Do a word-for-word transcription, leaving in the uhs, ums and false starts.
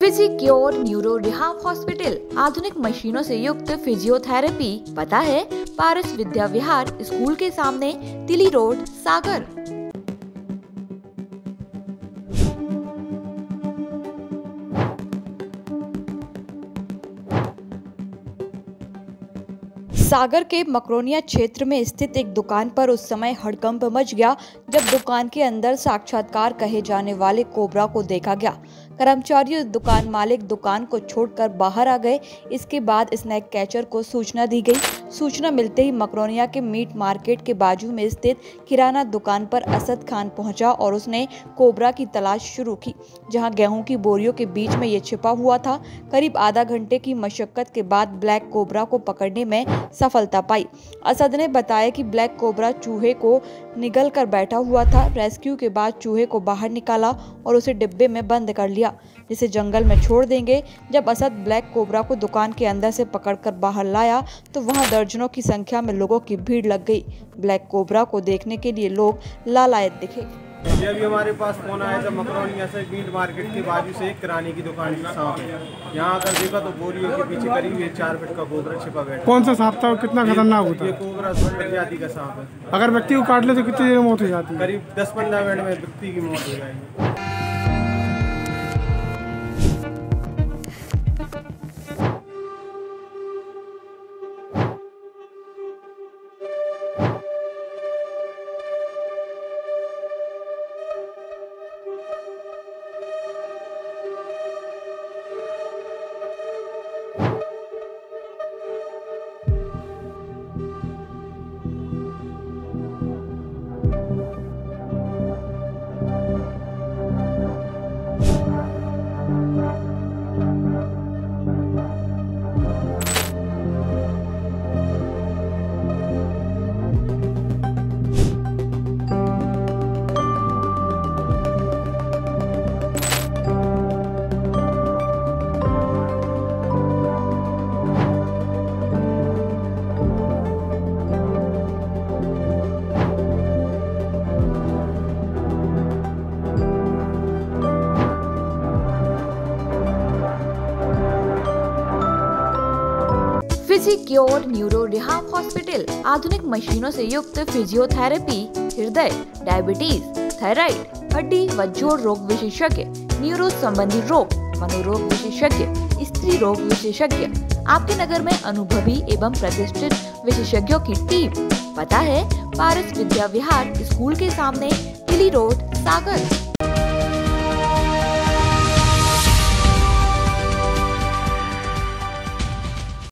Physicure neuro rehab hospital, आधुनिक मशीनों से युक्त फिजियोथेरेपी। पता है पारस विद्या विहार स्कूल के सामने, तिली रोड, सागर। सागर के मकरोनिया क्षेत्र में स्थित एक दुकान पर उस समय हड़कंप मच गया जब दुकान के अंदर साक्षात्कार कहे जाने वाले कोबरा को देखा गया। कर्मचारियों दुकान मालिक दुकान को छोड़कर बाहर आ गए। इसके बाद स्नैक कैचर को सूचना दी गई। सूचना मिलते ही मकरोनिया के मीट मार्केट के बाजू में स्थित किराना दुकान पर असद खान पहुंचा और उसने कोबरा की तलाश शुरू की, जहां गेहूं की बोरियों के बीच में ये छिपा हुआ था। करीब आधा घंटे की मशक्कत के बाद ब्लैक कोबरा को पकड़ने में सफलता पाई। असद ने बताया कि ब्लैक कोबरा चूहे को निगल कर बैठा हुआ था। रेस्क्यू के बाद चूहे को बाहर निकाला और उसे डिब्बे में बंद कर लिया, जिसे जंगल में छोड़ देंगे। जब असद ब्लैक कोबरा को दुकान के अंदर से पकड़कर बाहर लाया तो वहां दर्जनों की संख्या में लोगों की भीड़ लग गई। ब्लैक कोबरा को देखने के लिए लोग लालायत दिखे। ये अभी हमारे पास फोन आया था मकरोनिया से, मीट मार्केट के बाजू से एक किराने की दुकान की सांप है। यहाँ आकर देखा तो बोरियों के पीछे करीब ये चार फीट का कोबरा छिपा बैठा। कौन सा सांप था और कितना खतरनाक होता है? ये कोबरा प्रजाति का सांप है। अगर व्यक्ति को काट ले तो कितनी देर में मौत हो जाती है? करीब दस पंद्रह मिनट में व्यक्ति की मौत हो जाएगी। फिजिक्योर न्यूरो रिहाब हॉस्पिटल, आधुनिक मशीनों से युक्त फिजियोथेरेपी, हृदय, डायबिटीज, थायराइड, हड्डी व जोड़ रोग विशेषज्ञ, न्यूरो संबंधी रोग, मनोरोग विशेषज्ञ, स्त्री रोग विशेषज्ञ। आपके नगर में अनुभवी एवं प्रतिष्ठित विशेषज्ञों की टीम। पता है पारस विद्या विहार स्कूल के सामने, तिली रोड, सागर।